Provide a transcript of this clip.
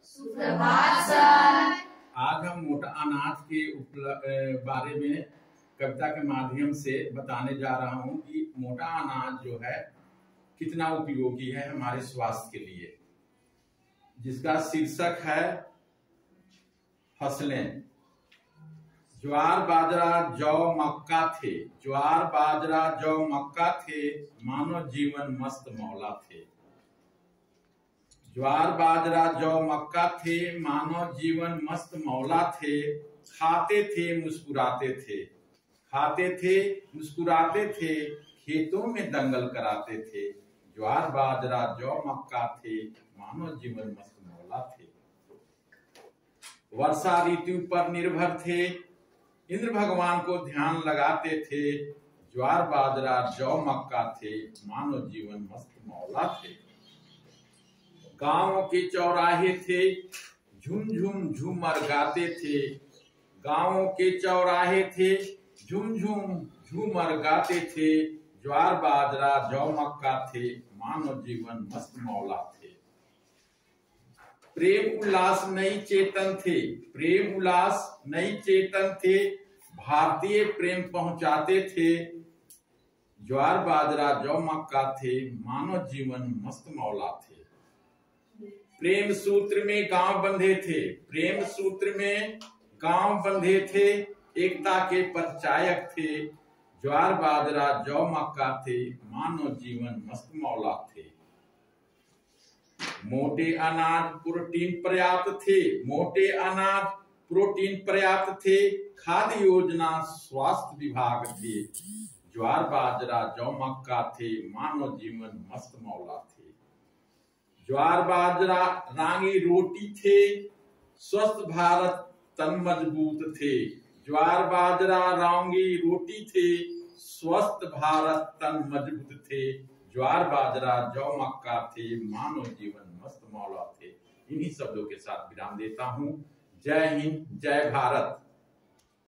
सुप्रभात सर। आज हम मोटा अनाज के बारे में कविता के माध्यम से बताने जा रहा हूँ कि मोटा अनाज जो है कितना उपयोगी है हमारे स्वास्थ्य के लिए, जिसका शीर्षक है फसलें। ज्वार बाजरा जौ मक्का थे, ज्वार बाजरा जौ मक्का थे, मानो जीवन मस्त मौला थे। ज्वार बाजरा जौ मक्का थे, मानो जीवन मस्त मौला थे। खाते थे मुस्कुराते थे, खाते थे मुस्कुराते थे, खेतों में दंगल कराते थे। ज्वार बाजरा जौ मक्का थे, मानो जीवन मस्त मौला थे। वर्षा ऋतु पर निर्भर थे, इंद्र भगवान को ध्यान लगाते थे। ज्वार बाजरा जौ मक्का थे, मानो जीवन मस्त मौला थे। गांवों के चौराहे थे, झुम झुम झूमर गाते थे। गांवों के चौराहे थे, झुम झुम झूमर गाते थे। ज्वार बाजरा जौ मक्का थे, मानो जीवन मस्त मौला थे। प्रेम उल्लास नई चेतन थे, प्रेम उल्लास नई चेतन थे, भारतीय प्रेम पहुंचाते थे। ज्वार बाजरा जौ मक्का थे, मानो जीवन मस्त मौला थे। प्रेम सूत्र में गांव बंधे थे, प्रेम सूत्र में गांव बंधे थे, एकता के परिचायक थे। ज्वार बाजरा जौ मक्का थे, मानो जीवन मस्त मौला थे। मोटे अनाज प्रोटीन पर्याप्त थे, मोटे अनाज प्रोटीन पर्याप्त थे, खाद्य योजना स्वास्थ्य विभाग थे। ज्वार बाजरा जौ मक्का थे, मानो जीवन मस्त मौला थे। ज्वार बाजरा रांगी रोटी थे, स्वस्थ भारत तन मजबूत थे। ज्वार बाजरा रांगी रोटी थे, स्वस्थ भारत तन मजबूत थे। ज्वार बाजरा जौ मक्का थे, मानो जीवन मस्त मौला थे। इन्हीं शब्दों के साथ विराम देता हूँ। जय हिंद, जय भारत।